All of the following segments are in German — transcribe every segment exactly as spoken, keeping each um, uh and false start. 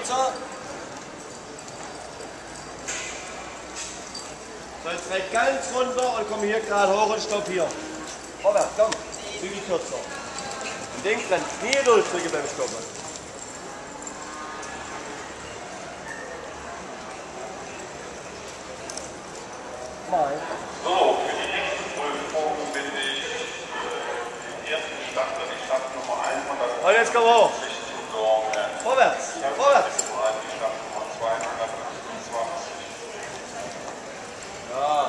kürzer. So, jetzt recht ganz runter und komm hier gerade hoch und stopp hier. Vorwärts, komm. Zügig kürzer. Und denk dran, Knie durchdrücken beim Stoppen. Mal. So, für die nächste Prüfung bin ich den ersten Start, die Startnummer hundert. Und jetzt komm hoch. Vorwärts, vorwärts. Die Startnummer zweihundertfünfundzwanzig. Ja.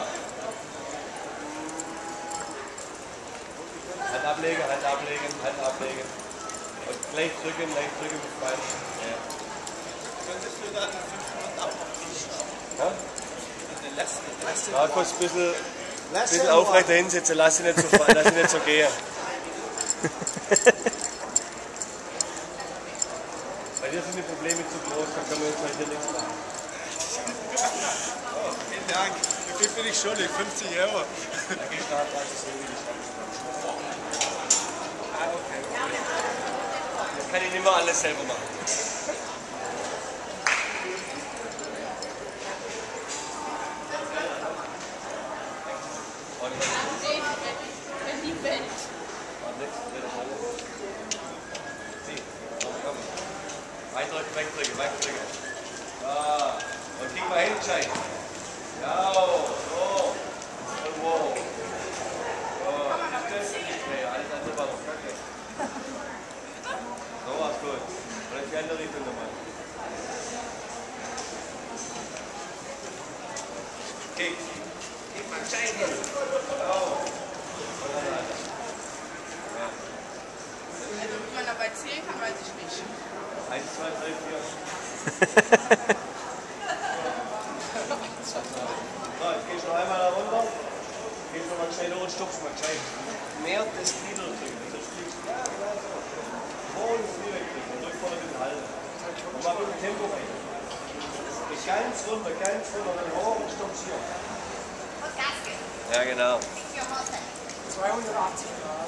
Hand ablegen, Hand ablegen, Hand ablegen. Und gleich drücken, gleich drücken mit Bein. Ja. Könntest du dann fünfhundert abmachen? Ja? Ja, kurz ein bisschen, Lass bisschen aufrechter hinsetzen, lass sie nicht so, lass sie nicht so gehen. Bei dir sind die Probleme zu groß, dann können wir jetzt halt hier nichts machen. Oh, vielen Dank. Wie viel bin ich schuldig? fünfzig Euro. Da geht Startpreis so wie die Startpreis. Ah, okay. Das kann ich nicht mehr alles selber machen. Weitdrücken, wegdrücken, wegdrücken. Ja. Und krieg mal hin, Schein. Ja, so. Und wow. So, nicht das, nicht mehr. Alles andere war noch kacke. So war's gut. Und jetzt die andere Richtung nochmal. Kick. Kick mal Schein hin. Genau. Und dann weiter. Ja. Also wie man dabei zählen kann, weiß ich nicht. Eins, zwei, drei, vier. So, jetzt gehst du noch einmal da runter. Gehst noch mal gescheit hoch und stupst mal gescheit. Mehr das Knie drücken. Das fliegst du. Ja, genau so. Vor und das Knie wegdrücken. Und drück vorne ein bisschen halten. Und mach mit dem Tempo rein. Geh ganz runter, ganz runter. Dann hoch und stupst hier. Ja, genau. zweihundertachtzig Grad.